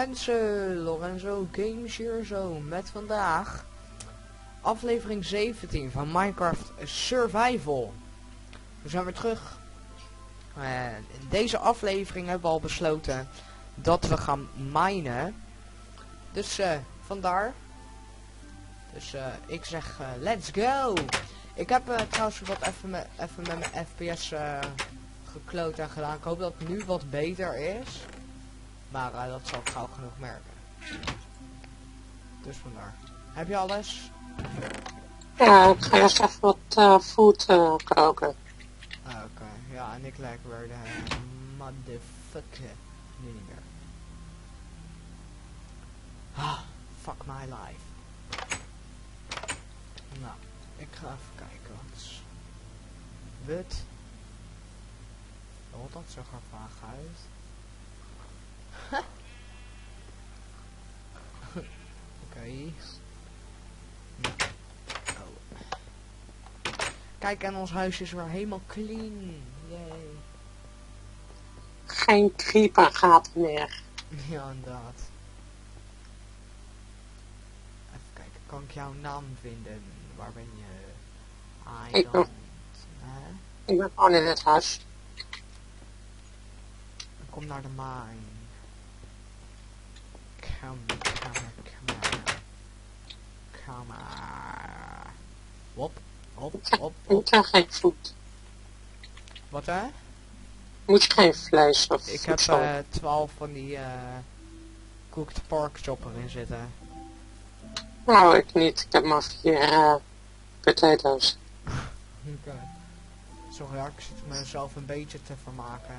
mensen, Lorenzo Games hier zo, met vandaag aflevering 17 van Minecraft Survival. We zijn weer terug. In deze aflevering hebben we al besloten dat we gaan minen. Dus vandaar. Dus ik zeg let's go. Ik heb trouwens wat even met mijn FPS gekloot en gedaan. Ik hoop dat het nu wat beter is. Maar dat zal ik gauw genoeg merken. Dus vandaar. Heb je alles? Ja, ik ga eerst even wat food koken. Oké, ja, en ik lijk weer de motherfucker. Nu niet meer. Ah, fuck my life. Nou, ik ga even kijken wat is. Wit. Oh, dat zag er vaag uit. Oké. Oh. Kijk, en ons huisje is weer helemaal clean. Yay. Geen creepergaten meer. Ja, inderdaad. Even kijken, kan ik jouw naam vinden? Waar ben je? Ik ben gewoon in het huis. Kom naar de mine. Kom maar. Hop. Moet je geen food? Wat hè? Moet je geen vlees of Ik heb voedsel? 12 van die cooked pork chopper in zitten. Nou, ik niet. Ik heb maar 4 potatoes. Oké. Sorry, ja, ik zit mezelf een beetje te vermaken. Hè.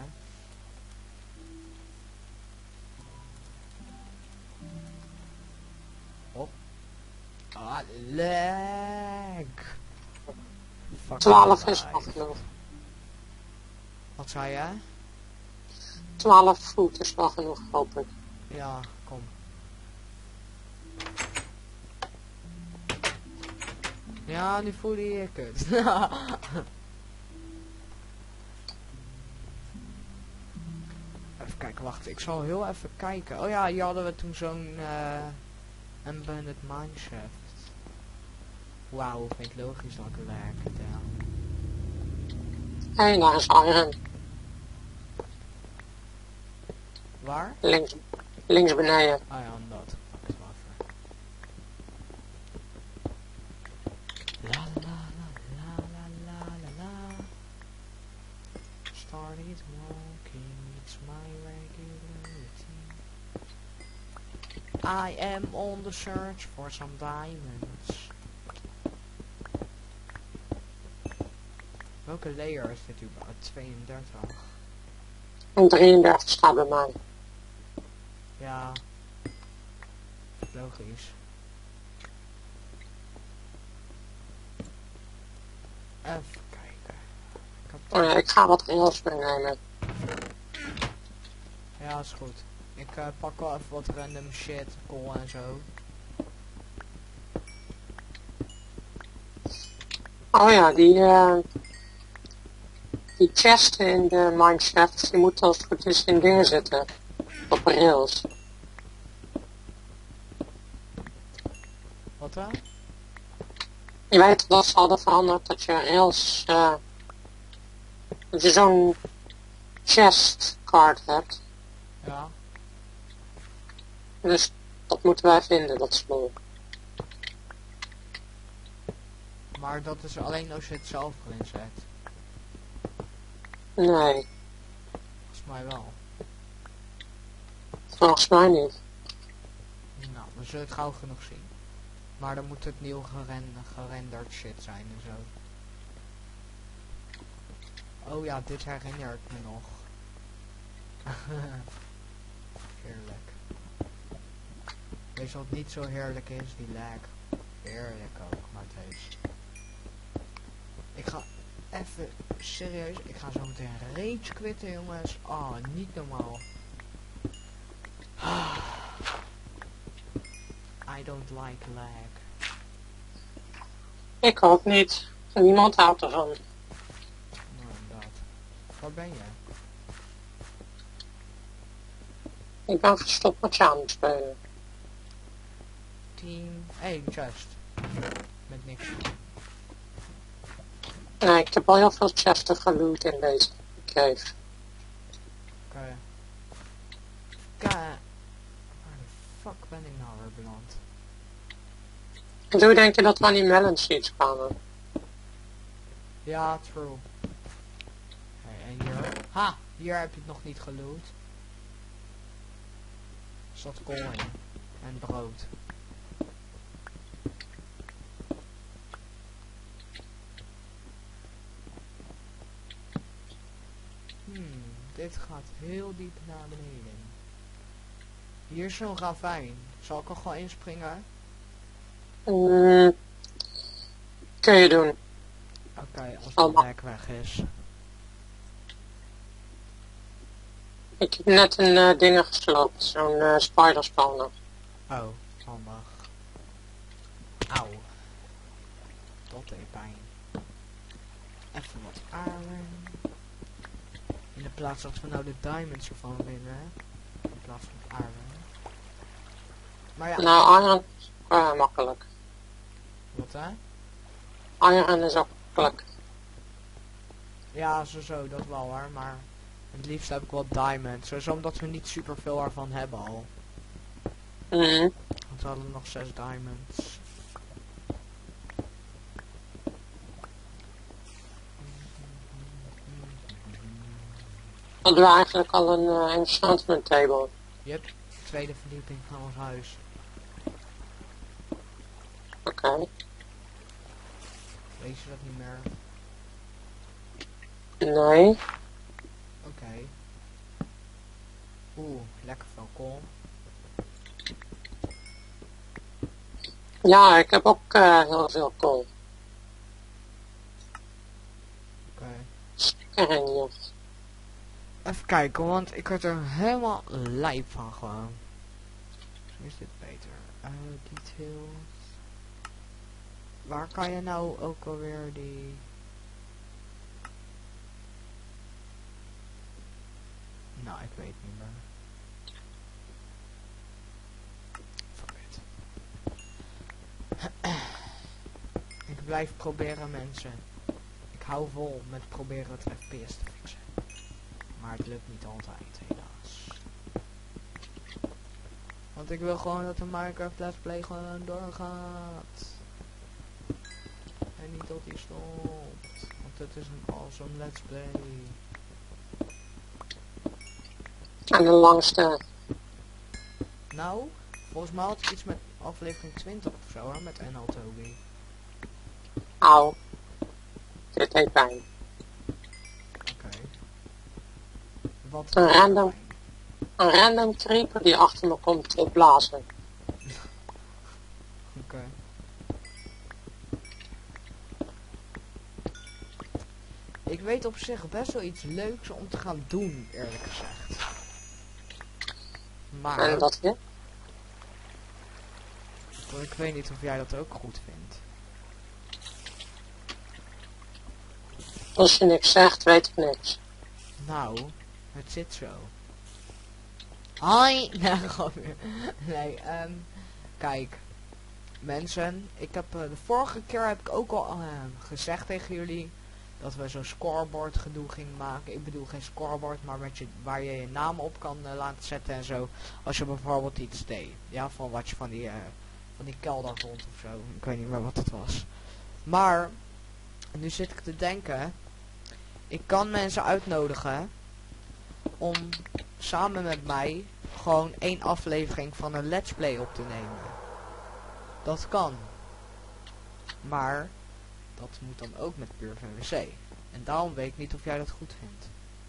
Hop. Ah, leg. 12 is nog genoeg. Wat zei je? 12 food is wel genoeg, hoop ik. Ja, kom. Ja, nu voelde je kut. Even kijken, wacht. Ik zal heel even kijken. Oh ja, hier hadden we toen zo'n Abandoned Mineshaft. Wauw, vind ik logisch dat ik het werk tel. Hé, daar is iron. Waar? Links beneden. Ah ja, dat. Pak het wel even. La la la la la la la la. Started walking, it's my regular routine. I am on the search for some diamonds. Welke layer is dit überhaupt? 32. En 33 staat bij mij. Ja. Logisch. Even kijken. Oh ja, ik ga wat rails meenemen. Ja, is goed. Ik pak wel even wat random shit, kool en zo. Oh ja, die chest in de mineshaft, die moet als het goed is in dingen zitten. Op rails. Wat dan? Je weet dat ze hadden veranderd dat je rails, dat je zo'n chest card hebt. Ja. Dus dat moeten wij vinden, dat spul. Maar dat is alleen als je het zelf erin zet. Nee, Volgens mij wel. volgens mij niet. Nou, we zullen het gauw genoeg zien. Maar dan moet het nieuw gerenderd shit zijn en zo. Oh ja, dit herinner ik me nog. Heerlijk. Weet je wat niet zo heerlijk is? Die lag. Heerlijk ook, maar het heeft. Ik ga even, serieus, ik ga zo meteen rage quitten jongens. Oh, niet normaal. I don't like lag. Ik ook niet. Niemand houdt ervan. Nou, inderdaad. Waar ben je? Ik ben gestopt met je aan het spelen. Team... Hey, just. Met niks. Nee, ik heb al heel veel chesten geloot in deze cave. Oké. Waar de fuck ben ik nou weer beland? En hoe denk je dat we aan die melon seeds kwamen? Ja, true. Hey, en hier... Ha! Hier heb je het nog niet geloot. Er zat kool in. En brood. Dit gaat heel diep naar beneden. Hier is zo'n ravijn. Zal ik er gewoon inspringen? Kun je doen. Oké, als het Allemaal. lek weg is. Ik heb net een ding gesloopt. Zo'n spider spawner. Oh, handig. Auw. Dat deed pijn. Even wat iron. In de plaats dat we nou de diamonds ervan winnen. In plaats van iron. Maar ja, Nou, iron is makkelijk. wat hè? Iron is ook makkelijk. Ja, zo, dat wel hoor, maar het liefst heb ik wel diamonds. Sowieso omdat we niet super veel ervan hebben al. Mhm. Want we hadden nog 6 diamonds. Hadden we eigenlijk al een enchantment table. Yep, tweede verdieping van ons huis. Oké. Weet je dat niet meer? Nee. Oké. Oeh, lekker veel kool. Ja, ik heb ook heel veel kool. Oké. En hier. Even kijken, want ik werd er helemaal lijp van gewoon. Misschien is dit beter. Details. Waar kan je nou ook alweer die... Nou, ik weet niet meer. Fuck it. Ik blijf proberen, mensen. Ik hou vol met proberen het FPS te fixen. Maar het lukt niet altijd, helaas. Want ik wil gewoon dat de Minecraft Let's Play gewoon doorgaat. En niet dat die stopt. Want het is een awesome Let's Play. En de langste. Nou, volgens mij had ik iets met aflevering 20 of zo hoor, met NL Toby. Auw. Dit deed pijn. Oké. Wat Een random creeper die achter me komt te blazen. Oké. Ik weet op zich best wel iets leuks om te gaan doen, eerlijk gezegd. Maar... En dat weer? Ik weet niet of jij dat ook goed vindt. Als je niks zegt, weet ik niks. Nou, het zit zo. Hoi! Nee, gewoon weer. Nee, kijk. Mensen, ik heb de vorige keer heb ik ook al gezegd tegen jullie dat we zo'n scoreboard gedoe gingen maken. Ik bedoel geen scoreboard, maar met waar je je naam op kan laten zetten en zo. Als je bijvoorbeeld iets deed. Ja, van wat je van die kelder vond of zo. Ik weet niet meer wat het was. Maar, nu zit ik te denken. Ik kan mensen uitnodigen om samen met mij gewoon 1 aflevering van een Let's Play op te nemen. Dat kan. Maar dat moet dan ook met Pure VWC. En daarom weet ik niet of jij dat goed vindt.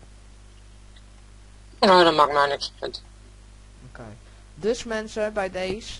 Nou, dat maakt mij niks uit. Oké. Dus mensen, bij deze.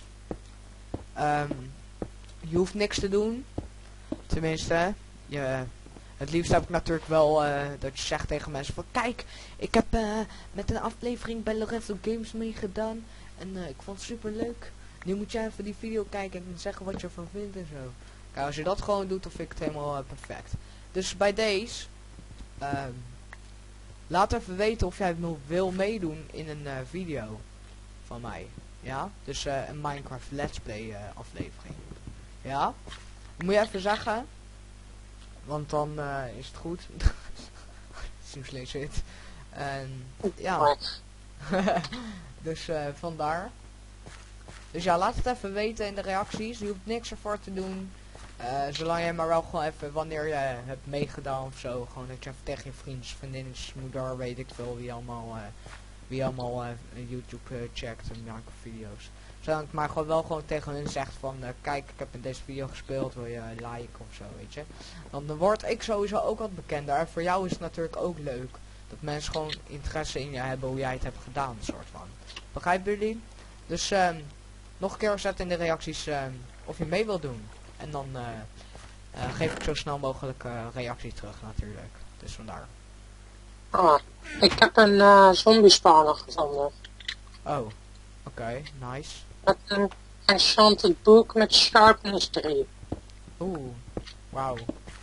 Je hoeft niks te doen. Tenminste, het liefst heb ik natuurlijk wel dat je zegt tegen mensen van... Kijk, ik heb met een aflevering bij Lorenzo Games meegedaan. En ik vond het super leuk. Nu moet jij even die video kijken en zeggen wat je ervan vindt en zo. Kijk, als je dat gewoon doet, dan vind ik het helemaal perfect. Dus bij deze... laat even weten of jij wil meedoen in een video. van mij. Ja, dus een Minecraft Let's Play aflevering. Ja, moet je even zeggen, want dan is het goed. Seems legit. En ja, dus vandaar. Dus ja, laat het even weten in de reacties. Je hoeft niks ervoor te doen. Zolang je maar wel gewoon even, wanneer je hebt meegedaan of zo, gewoon dat je even tegen je vriendjes, vriendinnetjes, moeder, weet ik veel, wie allemaal YouTube checkt en maakt video's. Zodat ik maar gewoon wel gewoon tegen hun zegt van, kijk, ik heb in deze video gespeeld, wil je liken of zo, weet je. Dan word ik sowieso ook wat bekender. En voor jou is het natuurlijk ook leuk dat mensen gewoon interesse in je hebben hoe jij het hebt gedaan, soort van. Begrijpen jullie? Dus nog een keer zet in de reacties of je mee wilt doen. En dan geef ik zo snel mogelijk reactie terug natuurlijk. Dus vandaar. Ah, ik heb een zombie spawner gevonden. Oh, oké, nice. Met een enchanted book met sharpness 3. Oeh, wauw.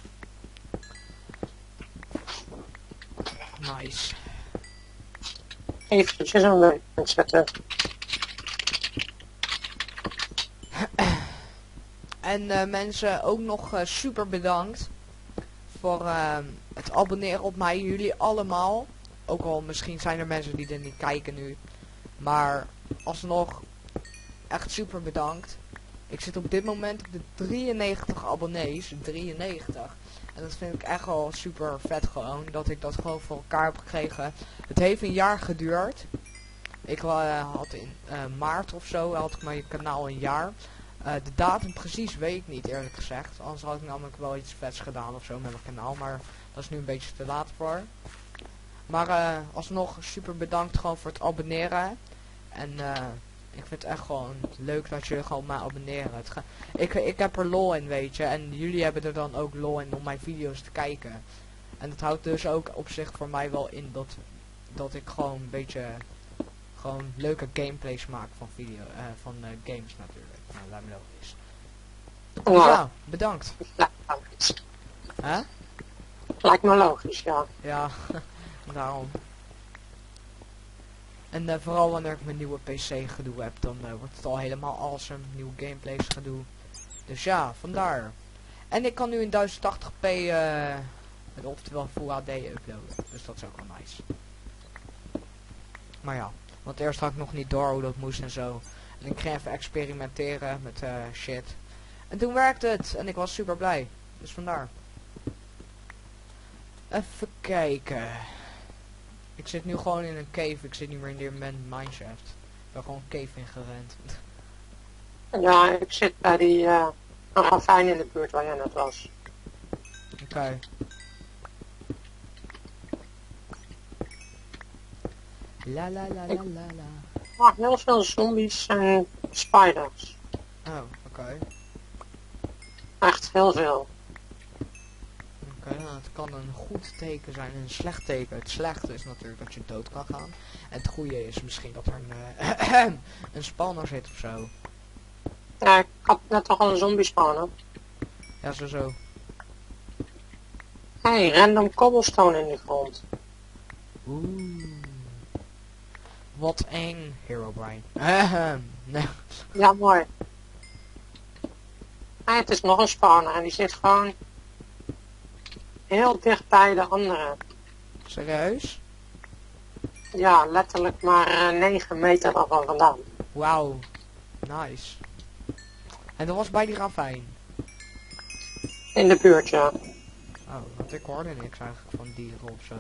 Nice. Eventjes een leuk zetten. En mensen, ook nog super bedankt voor het abonneren op mij, jullie allemaal. Ook al misschien zijn er mensen die er niet kijken nu. Maar alsnog, echt super bedankt. Ik zit op dit moment op de 93 abonnees. 93. En dat vind ik echt wel super vet gewoon. Dat ik dat gewoon voor elkaar heb gekregen. Het heeft een jaar geduurd. Ik had in maart of zo had ik mijn kanaal een jaar. De datum precies weet ik niet eerlijk gezegd. Anders had ik namelijk wel iets vets gedaan of zo met mijn kanaal. Maar dat is nu een beetje te laat voor. Maar alsnog super bedankt gewoon voor het abonneren. En ik vind het echt gewoon leuk dat jullie gewoon mij abonneren. Ik heb er lol in, weet je. En jullie hebben er dan ook lol in om mijn video's te kijken. En dat houdt dus ook op zich voor mij wel in dat ik gewoon een beetje gewoon leuke gameplays maak van games natuurlijk. Nou, lijkt me logisch. Dus ja, bedankt. Hè? Lijkt me logisch, ja. Ja, daarom. En vooral wanneer ik mijn nieuwe PC gedoe heb, dan wordt het al helemaal awesome. Nieuwe gameplays gedoe. Dus ja, vandaar. En ik kan nu in 1080p, oftewel Full HD uploaden. Dus dat is ook wel nice. Maar ja, want eerst had ik nog niet door hoe dat moest en zo. En ik ging even experimenteren met shit. En toen werkte het. En ik was super blij. Dus vandaar. Even kijken. Ik zit nu gewoon in een cave. Ik zit niet meer in de mineshaft. Ik ben gewoon een cave ingerend. Ja, ik zit bij die ravijn in de buurt waar jij net was. Oké. La la la la la la. Maar heel veel zombies en spiders. Oh, oké. Echt heel veel. Oké, nou, het kan een goed teken zijn en een slecht teken. Het slechte is natuurlijk dat je dood kan gaan. En het goede is misschien dat er een spawner zit of zo. Ja, ik had net toch al een zombie spawner. Ja, zo. Hey, random cobblestone in de grond. Oeh. Wat eng, Herobrine. Nee. Ja, mooi. Hey, het is nog een spawner en die zit gewoon heel dicht bij de andere. Serieus? Ja, letterlijk maar 9 meter ervan vandaan. Wauw. Nice. En dat was bij die ravijn. In de buurt, ja. Oh, want ik hoorde niks eigenlijk van dieren of zo.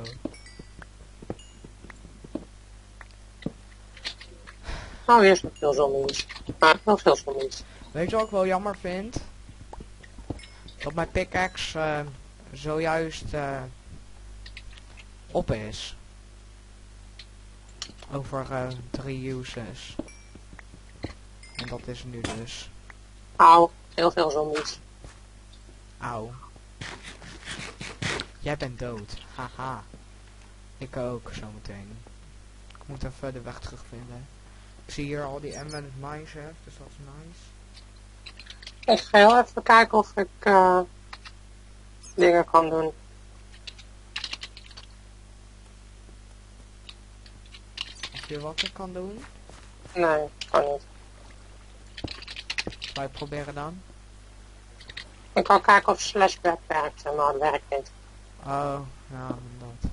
Nou, hier is nog veel zombies. Maar nog veel zombies. Weet je wat ik wel jammer vind? Dat mijn pickaxe zojuist op is. Over 3 uses. En dat is nu dus. Auw, heel veel zombies. Auw. Jij bent dood. Haha. Ik ook, zometeen. Ik moet even de weg terugvinden. Ik zie hier al die embedded mineshaft, dus dat is nice. Ik ga heel even kijken of ik dingen kan doen. Of je wat ik kan doen? Nee, kan niet. Wij proberen dan. Ik kan kijken of slashback werkt, maar het werkt niet. Oh, ja, dat.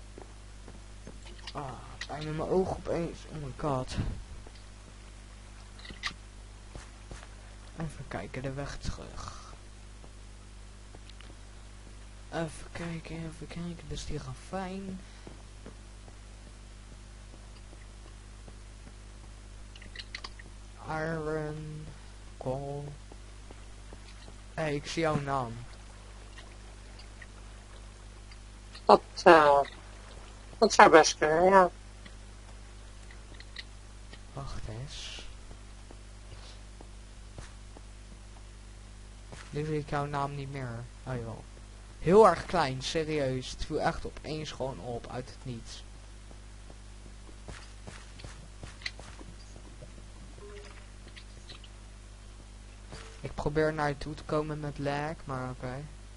Ah, pijn in mijn oog opeens. Oh my god. Even kijken, de weg terug. Even kijken. Dus die gaan fijn. Iron. Coal. Hey, ik zie jouw naam. Dat zou best kunnen, ja. Wacht eens. Nu zie ik jouw naam niet meer. Oh jawel. Heel erg klein, serieus. Het viel echt opeens gewoon op, uit het niets. Ik probeer naar je toe te komen met lag, maar oké.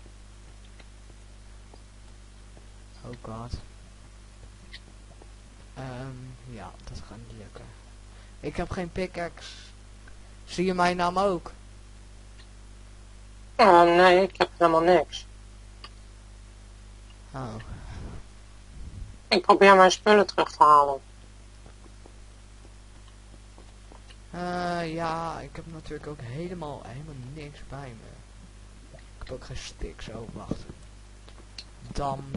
Oh god. Ja, dat gaat niet lukken. Ik heb geen pickaxe. Zie je mijn naam ook? Nee, ik heb helemaal niks. Oh. Ik probeer mijn spullen terug te halen. Ja, ik heb natuurlijk ook helemaal niks bij me. Ik heb ook geen sticks, oh wacht. Damp.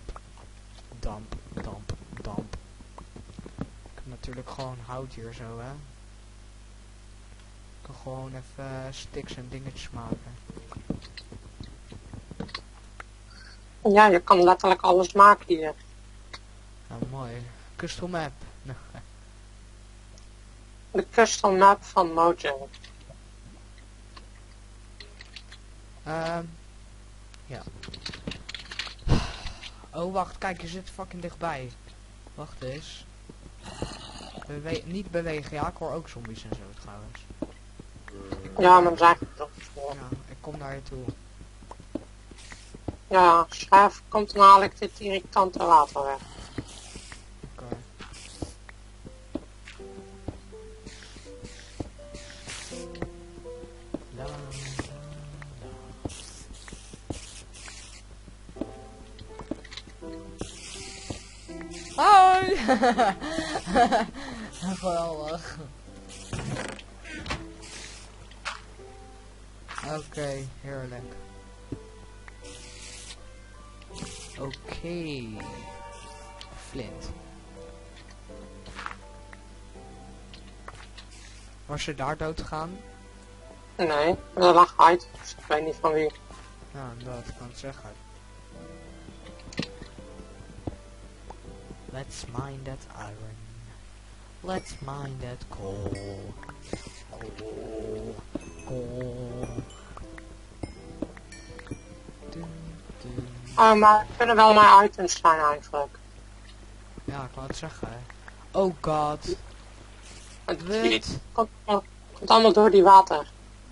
Ik heb natuurlijk gewoon hout hier zo, hè. Ik kan gewoon even sticks en dingetjes maken. Ja, je kan letterlijk alles maken hier. Nou, mooi. Custom map. De custom map van Mojang. Ja. Oh, wacht, kijk, je zit fucking dichtbij. Wacht eens. Niet bewegen, ja, ik hoor ook zombies en zo trouwens. Ja, maar daar toch voor. Ja, ik kom naar je toe. Ja, als hij even komt, dan haal ik dit irritante water weg. Oké. La, la, la. Hoi! Geweldig. Oké, heerlijk. Oké. Flint. Was je daar dood gegaan? Nee, er lag uit. Dus ik weet niet van wie. Ja, dat kan ik zeggen. Let's mine that iron. Let's mine that coal. Coal. Maar het kunnen wel mijn items zijn eigenlijk. Ja, ik wou het zeggen. Hè. Oh god. Het Wit. komt allemaal door die water.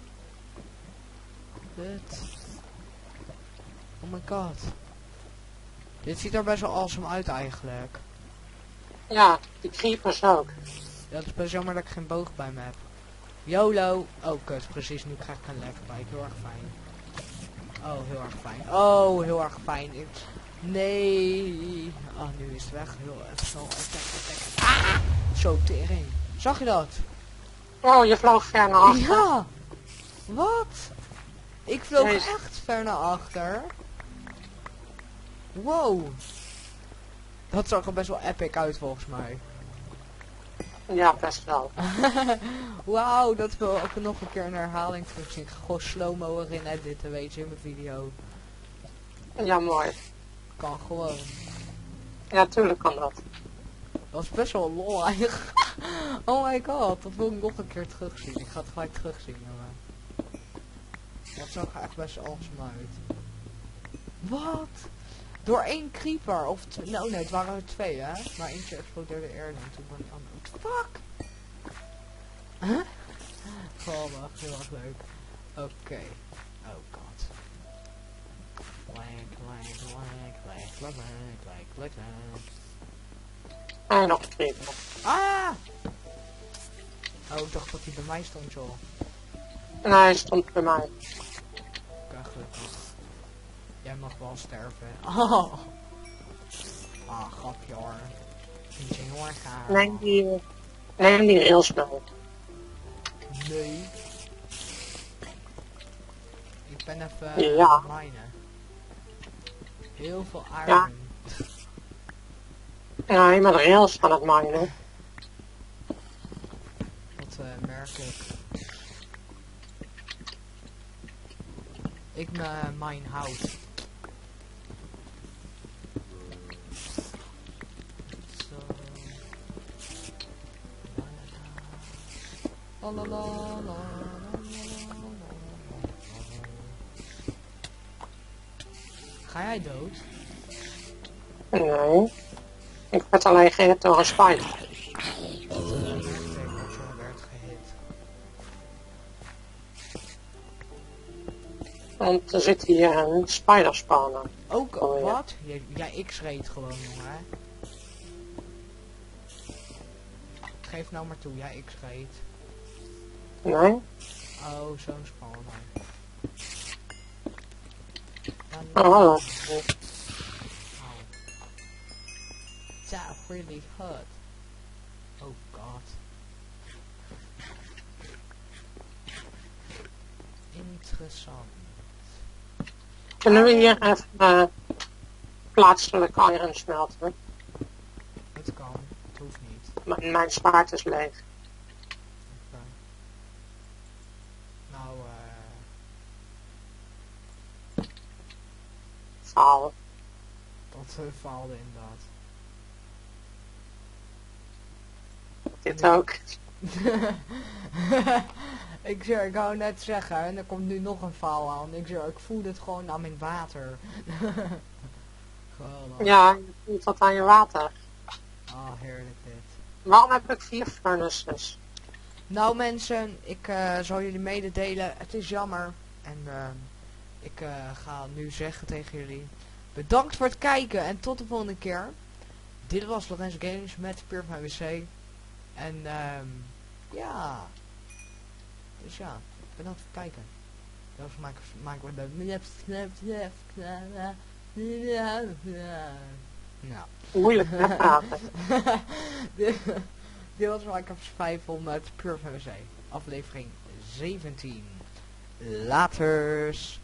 Wit. Oh my god. Dit ziet er best wel awesome uit eigenlijk. Ja, die creepers ook. Ja, het is best jammer dat ik geen boog bij me heb. YOLO. Oh kut, precies, nu krijg ik een lag bij. Heel erg fijn. Oh, heel erg fijn. Oh, heel erg fijn. Nee. Oh, nu is het weg. Heel even snel. Attack. Ah! Zo, tering. Zag je dat? Oh, je vloog ver naar achter. Ja. Wat? Ik vloog Jezus. echt ver naar achter. Wow. Dat zag er best wel epic uit volgens mij. Ja, best wel. Wauw, dat wil ik nog een keer een herhaling terugzien. Gewoon slow-mo erin editen, weet je, in mijn video. Ja, mooi. Kan gewoon. Ja, tuurlijk kan dat. Dat is best wel lol eigenlijk. Oh my god, dat wil ik nog een keer terugzien. Ik ga het gelijk terugzien. Maar... dat zag er echt best awesome uit. Wat? Door één creeper, of nou nee, het waren er twee hè. Maar eentje explodeerde eerder en toen kwam die andere. Fuck! Huh? Geweldig, heel erg leuk. Oké. Oh god. Lag. En nog een creeper. Ah! Oh, ik dacht dat hij bij mij stond, joh. En hij stond bij mij. Oké, gelukkig. Jij mag wel sterven. Oh. Ah, grapje hoor. Vind je heel erg gaar. Neem die rails mee. Nee. Ik ben even Ja. minen. Heel veel iron. Ja. Ja, je bent rails aan het minen. Dat merk ik. Ik mine hout. Zo. La la la la la. Ga jij dood? Nee. Ik werd alleen gehit door een spider. Ik denk dat je werd gehit. Want er zit hier een spider spawner. Ook, Oh, ja. wat? Jij x-rayt gewoon, jongen. Geef nou maar toe, jij x-rayt. Nee? Oh, zo'n spawner. Oh, hallo. That really hurt. Oh god. Interessant. Kunnen we hier even plaatselijk iron smelten? Het kan, het hoeft niet. Mijn zwaard is leeg. Oké. Nou, Faal. dat faalde inderdaad. Dit ook. Ik zeg, ik wou net zeggen, en er komt nu nog een faal aan. Ik zeg, ik voel dit gewoon aan mijn water. Geweldig. Ja, je voelt dat aan je water. Ah, heerlijk dit. Waarom heb ik 4 furnaces? Nou mensen, ik zal jullie mededelen, het is jammer. En ik ga nu zeggen tegen jullie, bedankt voor het kijken en tot de volgende keer. Dit was Lorenzo Games met Pure van WC. En ja, dus ja, bedankt voor het kijken. Dat was maken we nou. Moeilijk hè, praten. Dit was Minecraft 500 Pure van WC. Aflevering 17. Laters.